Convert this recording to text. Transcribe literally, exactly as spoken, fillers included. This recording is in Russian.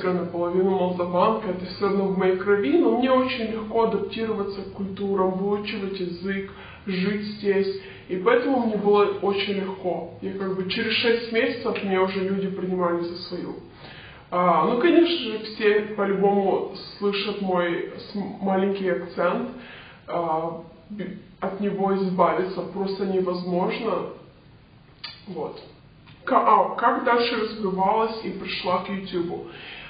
русская, наполовину молдаванка, это все равно в моей крови, но мне очень легко адаптироваться к культурам, выучивать язык, жить здесь. И поэтому мне было очень легко. И как бы через шесть месяцев меня уже люди принимали за свою. А, ну, конечно же, все по-любому слышат мой маленький акцент. А, от него избавиться просто невозможно. Вот. А, как дальше развивалась и пришла к YouTube?